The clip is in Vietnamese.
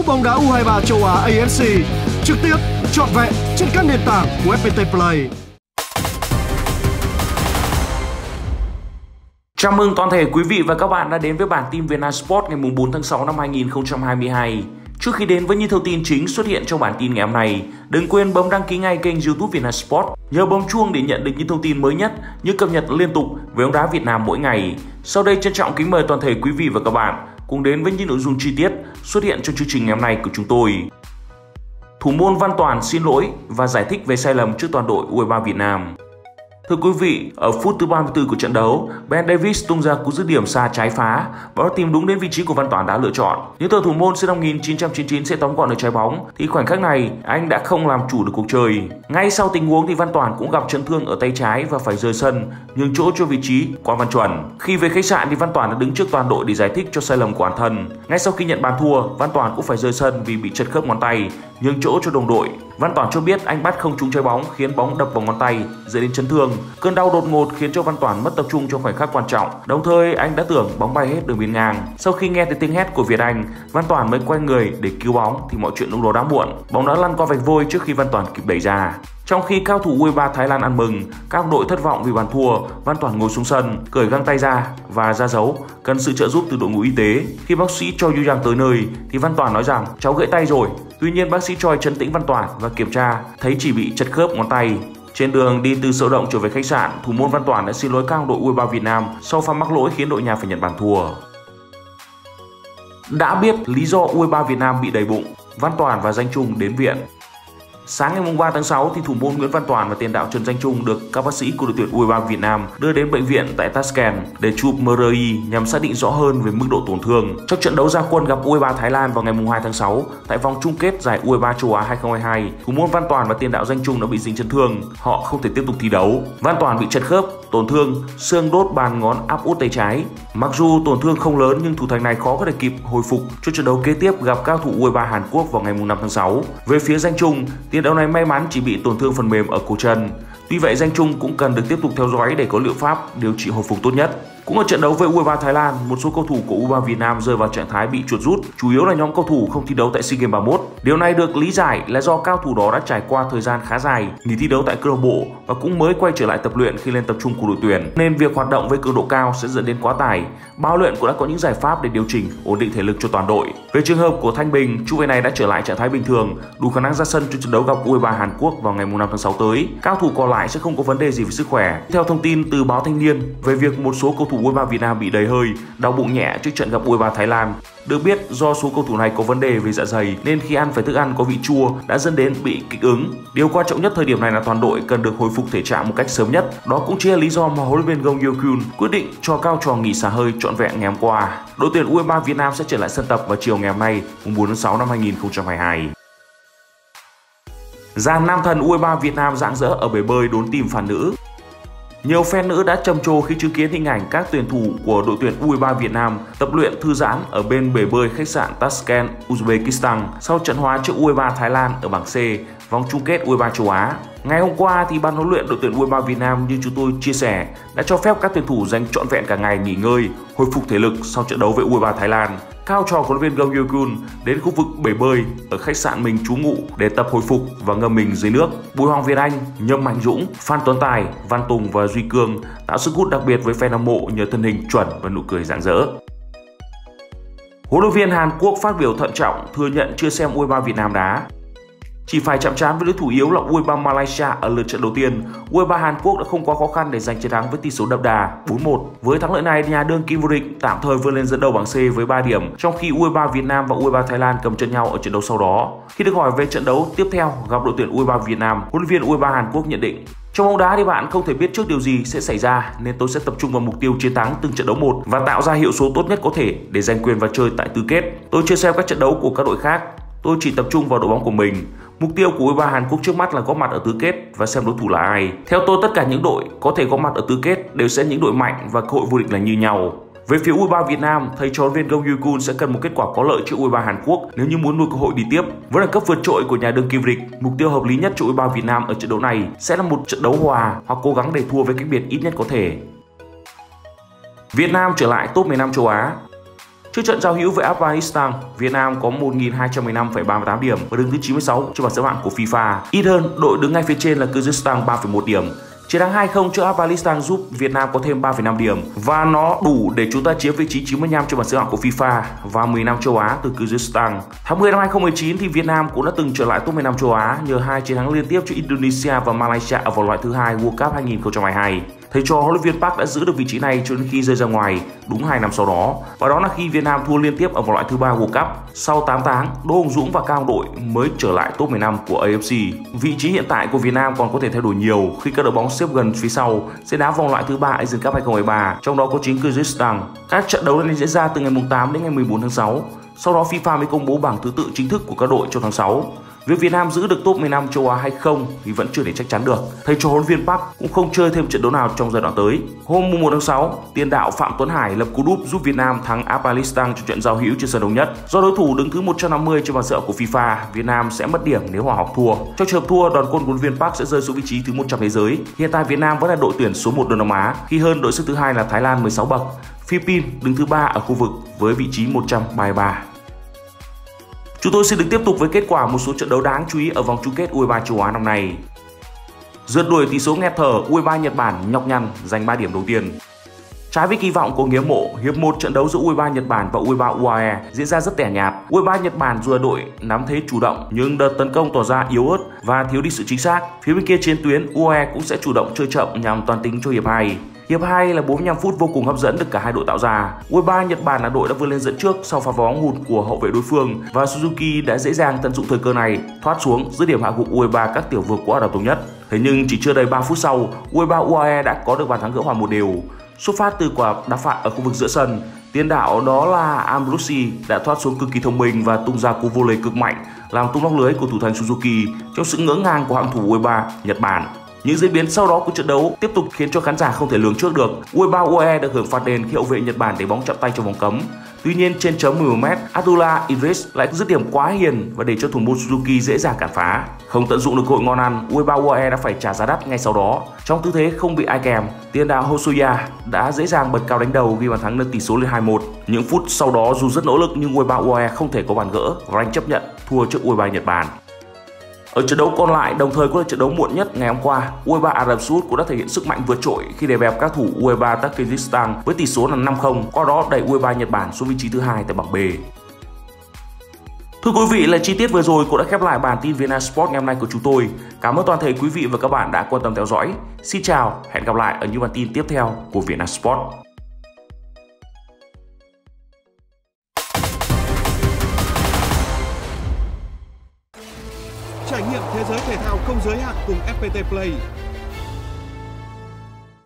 Cúp bóng đá U23 châu Á AFC trực tiếp trọn vẹn trên các nền tảng của FPT Play. Chào mừng toàn thể quý vị và các bạn đã đến với bản tin Vietnam Sport ngày 4 tháng 6 năm 2022. Trước khi đến với những thông tin chính xuất hiện trong bản tin ngày hôm nay, đừng quên bấm đăng ký ngay kênh YouTube Vietnam Sport, nhớ bấm chuông để nhận được những thông tin mới nhất, những cập nhật liên tục về bóng đá Việt Nam mỗi ngày. Sau đây trân trọng kính mời toàn thể quý vị và các bạn cùng đến với những nội dung chi tiết xuất hiện trong chương trình ngày hôm nay của chúng tôi. Thủ môn Văn Toàn xin lỗi và giải thích về sai lầm trước toàn đội U23 Việt Nam. Thưa quý vị, ở phút thứ 34 của trận đấu, Ben Davies tung ra cú dứt điểm xa trái phá và tìm đúng đến vị trí của Văn Toàn đã lựa chọn. Nhưng tờ thủ môn sinh năm 1999 sẽ tóm gọn được trái bóng thì khoảnh khắc này anh đã không làm chủ được cuộc chơi. Ngay sau tình huống thì Văn Toàn cũng gặp chấn thương ở tay trái và phải rời sân, nhường chỗ cho vị trí Quang Văn Chuẩn. Khi về khách sạn thì Văn Toàn đã đứng trước toàn đội để giải thích cho sai lầm của bản thân. Ngay sau khi nhận bàn thua, Văn Toàn cũng phải rời sân vì bị trật khớp ngón tay, nhường chỗ cho đồng đội. Văn Toàn cho biết anh bắt không trúng trái bóng khiến bóng đập vào ngón tay dẫn đến chấn thương. Cơn đau đột ngột khiến cho Văn Toàn mất tập trung trong khoảnh khắc quan trọng. Đồng thời anh đã tưởng bóng bay hết đường biên ngang. Sau khi nghe thấy tiếng hét của Việt Anh, Văn Toàn mới quay người để cứu bóng thì mọi chuyện lúc đó đã muộn. Bóng đã lăn qua vạch vôi trước khi Văn Toàn kịp đẩy ra. Trong khi cao thủ U23 Thái Lan ăn mừng, các đội thất vọng vì bàn thua, Văn Toàn ngồi xuống sân, cởi găng tay ra và ra dấu cần sự trợ giúp từ đội ngũ y tế. Khi bác sĩ Choi Yu Yang tới nơi thì Văn Toàn nói rằng cháu gãy tay rồi. Tuy nhiên bác sĩ Choi trấn tĩnh Văn Toàn và kiểm tra thấy chỉ bị trật khớp ngón tay. Trên đường đi từ Sậu Động trở về khách sạn, thủ môn Văn Toàn đã xin lỗi các đội U23 Việt Nam sau pha mắc lỗi khiến đội nhà phải nhận bàn thua. Đã biết lý do U23 Việt Nam bị đầy bụng, Văn Toàn và Danh Trung đến viện. Sáng ngày 3 tháng 6 thì thủ môn Nguyễn Văn Toàn và tiền đạo Trần Danh Trung được các bác sĩ của đội tuyển U23 Việt Nam đưa đến bệnh viện tại Tashkent để chụp MRI nhằm xác định rõ hơn về mức độ tổn thương. Trong trận đấu ra quân gặp U23 Thái Lan vào ngày 2 tháng 6 tại vòng chung kết giải U23 châu Á 2022, thủ môn Văn Toàn và tiền đạo Danh Trung đã bị dính chấn thương, họ không thể tiếp tục thi đấu. Văn Toàn bị trật khớp, tổn thương xương đốt bàn ngón áp út tay trái. Mặc dù tổn thương không lớn nhưng thủ thành này khó có thể kịp hồi phục cho trận đấu kế tiếp gặp các thủ U23 Hàn Quốc vào ngày 5 tháng 6. Về phía Danh Trung, tiền đạo này may mắn chỉ bị tổn thương phần mềm ở cổ chân. Tuy vậy Danh Trung cũng cần được tiếp tục theo dõi để có liệu pháp điều trị hồi phục tốt nhất. Cũng ở trận đấu với U23 Thái Lan, một số cầu thủ của U23 Việt Nam rơi vào trạng thái bị chuột rút, chủ yếu là nhóm cầu thủ không thi đấu tại SEA Games 31. Điều này được lý giải là do cao thủ đó đã trải qua thời gian khá dài nghỉ thi đấu tại câu lạc bộ và cũng mới quay trở lại tập luyện khi lên tập trung của đội tuyển, nên việc hoạt động với cường độ cao sẽ dẫn đến quá tải. Ban huấn luyện cũng đã có những giải pháp để điều chỉnh, ổn định thể lực cho toàn đội. Về trường hợp của Thanh Bình, trung vệ này đã trở lại trạng thái bình thường, đủ khả năng ra sân cho trận đấu gặp U23 Hàn Quốc vào ngày 5 tháng 6 tới. Các cầu thủ còn lại sẽ không có vấn đề gì về sức khỏe. Theo thông tin từ báo Thanh niên về việc một số cầu thủ U23 Việt Nam bị đầy hơi, đau bụng nhẹ trước trận gặp U23 Thái Lan, được biết do số cầu thủ này có vấn đề về dạ dày nên khi ăn phải thức ăn có vị chua đã dẫn đến bị kích ứng. Điều quan trọng nhất thời điểm này là toàn đội cần được hồi phục thể trạng một cách sớm nhất. Đó cũng chính là lý do mà huấn luyện viên Gong Yoo-kyun quyết định cho cao trò nghỉ xả hơi trọn vẹn ngày hôm qua. Đội tuyển U23 Việt Nam sẽ trở lại sân tập vào chiều ngày hôm nay, 4 tháng 6 năm 2022. Dàn nam thần U23 Việt Nam rạng rỡ ở bể bơi đốn tìm phản nữ. Nhiều fan nữ đã trầm trồ khi chứng kiến hình ảnh các tuyển thủ của đội tuyển U23 Việt Nam tập luyện thư giãn ở bên bể bơi khách sạn Tashkent, Uzbekistan sau trận hòa trước U23 Thái Lan ở bảng C, vòng chung kết U23 châu Á. Ngày hôm qua thì ban huấn luyện đội tuyển U23 Việt Nam như chúng tôi chia sẻ đã cho phép các tuyển thủ dành trọn vẹn cả ngày nghỉ ngơi, hồi phục thể lực sau trận đấu với U23 Thái Lan. Cao trò huấn luyện viên Gong Yoo-kyun đến khu vực bể bơi ở khách sạn mình trú ngụ để tập hồi phục và ngâm mình dưới nước. Bùi Hoàng Việt Anh, Nhâm Mạnh Dũng, Phan Tuấn Tài, Văn Tùng và Duy Cương tạo sức hút đặc biệt với fan hâm mộ nhờ thân hình chuẩn và nụ cười rạng rỡ. Huấn luyện viên Hàn Quốc phát biểu thận trọng thừa nhận chưa xem U23 Việt Nam đá. Chỉ phải chạm trán với đối thủ yếu là U23 Malaysia ở lượt trận đầu tiên, U23 Hàn Quốc đã không quá khó khăn để giành chiến thắng với tỷ số đậm đà 4-1. Với thắng lợi này, nhà đương kim vô địch tạm thời vươn lên dẫn đầu bảng C với 3 điểm, trong khi U23 Việt Nam và U23 Thái Lan cầm chân nhau ở trận đấu sau đó. Khi được hỏi về trận đấu tiếp theo gặp đội tuyển U23 Việt Nam, huấn luyện viên U23 Hàn Quốc nhận định: trong bóng đá thì bạn không thể biết trước điều gì sẽ xảy ra, nên tôi sẽ tập trung vào mục tiêu chiến thắng từng trận đấu một và tạo ra hiệu số tốt nhất có thể để giành quyền vào chơi tại tứ kết. Tôi chưa xem các trận đấu của các đội khác, tôi chỉ tập trung vào đội bóng của mình. Mục tiêu của U23 Hàn Quốc trước mắt là góp mặt ở tứ kết và xem đối thủ là ai. Theo tôi, tất cả những đội có thể góp mặt ở tứ kết đều sẽ những đội mạnh và cơ hội vô địch là như nhau. Về phía U23 Việt Nam, thầy trò huấn luyện viên Gong Yoo-kyun sẽ cần một kết quả có lợi trước U23 Hàn Quốc nếu như muốn nuôi cơ hội đi tiếp. Với đẳng cấp vượt trội của nhà đương kim vô địch, mục tiêu hợp lý nhất cho U23 Việt Nam ở trận đấu này sẽ là một trận đấu hòa hoặc cố gắng để thua với cách biệt ít nhất có thể. Việt Nam trở lại top 15 châu Á. Trước trận giao hữu với Afghanistan, Việt Nam có 1.215,38 điểm và đứng thứ 96 trên bảng xếp hạng của FIFA. Ít hơn, đội đứng ngay phía trên là Kyrgyzstan 3,1 điểm. Chiến thắng 2-0 trước Afghanistan giúp Việt Nam có thêm 3,5 điểm và nó đủ để chúng ta chiếm vị trí 95 trên bảng xếp hạng của FIFA và 10 năm châu Á từ Kyrgyzstan. Tháng 10 năm 2019 thì Việt Nam cũng đã từng trở lại top 15 châu Á nhờ 2 chiến thắng liên tiếp trước Indonesia và Malaysia ở vòng loại thứ 2 World Cup 2022. Thầy trò huấn luyện viên Park đã giữ được vị trí này cho đến khi rơi ra ngoài đúng 2 năm sau đó, và đó là khi Việt Nam thua liên tiếp ở vòng loại thứ 3 World Cup. Sau 8 tháng, Đỗ Hùng Dũng và Cao Đội mới trở lại top 15 của AFC. Vị trí hiện tại của Việt Nam còn có thể thay đổi nhiều khi các đội bóng xếp gần phía sau sẽ đá vòng loại thứ 3 Asian Cup 2023, trong đó có chính Kyrgyzstan. Các trận đấu này diễn ra từ ngày 8 đến ngày 14 tháng 6. Sau đó FIFA mới công bố bảng thứ tự chính thức của các đội trong tháng 6. Việc Việt Nam giữ được top 15 châu Á hay không thì vẫn chưa thể chắc chắn được. Thầy trò huấn luyện viên Park cũng không chơi thêm trận đấu nào trong giai đoạn tới. Hôm 1 tháng 6, tiền đạo Phạm Tuấn Hải lập cú đúp giúp Việt Nam thắng Afghanistan trong trận giao hữu trên sân Thống Nhất. Do đối thủ đứng thứ 150 trên bảng xếp hạng của FIFA, Việt Nam sẽ mất điểm nếu hòa hoặc thua. Trong trường hợp thua, đoàn quân huấn luyện viên Park sẽ rơi xuống vị trí thứ 100 thế giới. Hiện tại Việt Nam vẫn là đội tuyển số 1 Đông Nam Á, khi hơn đội xếp thứ 2 là Thái Lan 16 bậc. Philippines đứng thứ 3 ở khu vực với vị trí 133. Chúng tôi xin được tiếp tục với kết quả một số trận đấu đáng chú ý ở vòng chung kết U23 châu Á năm nay. Rượt đuổi tỷ số nghẹt thở, U23 Nhật Bản nhọc nhằn giành 3 điểm đầu tiên. Trái với kỳ vọng của người hâm mộ, hiệp 1 trận đấu giữa U23 Nhật Bản và U23 UAE diễn ra rất tẻ nhạt. U23 Nhật Bản dù là đội nắm thế chủ động nhưng đợt tấn công tỏ ra yếu ớt và thiếu đi sự chính xác. Phía bên kia chiến tuyến, UAE cũng sẽ chủ động chơi chậm nhằm toàn tính cho hiệp 2. Hiệp 2 là 45 phút vô cùng hấp dẫn được cả hai đội tạo ra. U23 Nhật Bản là đội đã vươn lên dẫn trước sau pha bóng hụt của hậu vệ đối phương và Suzuki đã dễ dàng tận dụng thời cơ này, thoát xuống dứt điểm hạ gục U23 các tiểu vương quốc Ả Rập Thống Nhất. Thế nhưng chỉ chưa đầy 3 phút sau, U23 UAE đã có được bàn thắng gỡ hòa 1 đều. Xuất phát từ quả đá phạt ở khu vực giữa sân, tiền đạo đó là Ambrosi đã thoát xuống cực kỳ thông minh và tung ra cú volley cực mạnh, làm tung lóc lưới của thủ thành Suzuki trong sự ngỡ ngàng của hàng thủ U23 Nhật Bản. Những diễn biến sau đó của trận đấu tiếp tục khiến cho khán giả không thể lường trước được. U23 UAE được hưởng phạt đền khi hậu vệ Nhật Bản để bóng chạm tay trong vòng cấm. Tuy nhiên trên chấm 10m, Abdullah Idris lại dứt điểm quá hiền và để cho thủ môn Suzuki dễ dàng cản phá. Không tận dụng được cơ hội ngon ăn, U23 UAE đã phải trả giá đắt ngay sau đó. Trong tư thế không bị ai kèm, tiền đạo Hosoya đã dễ dàng bật cao đánh đầu ghi bàn thắng nâng tỷ số lên 2-1. Những phút sau đó dù rất nỗ lực nhưng U23 UAE không thể có bàn gỡ và đành chấp nhận thua trước U23 Nhật Bản. Ở trận đấu còn lại, đồng thời cũng là trận đấu muộn nhất ngày hôm qua, U23 Ả Rập Xê Út cũng đã thể hiện sức mạnh vượt trội khi đè bẹp các thủ U23 Tajikistan với tỷ số là 5-0, qua đó đẩy U23 Nhật Bản xuống vị trí thứ 2 tại bảng B. Thưa quý vị, là chi tiết vừa rồi cũng đã khép lại bản tin Vietnam Sport ngày hôm nay của chúng tôi. Cảm ơn toàn thể quý vị và các bạn đã quan tâm theo dõi. Xin chào, hẹn gặp lại ở những bản tin tiếp theo của Vietnam Sport. Trải nghiệm thế giới thể thao không giới hạn cùng FPT Play.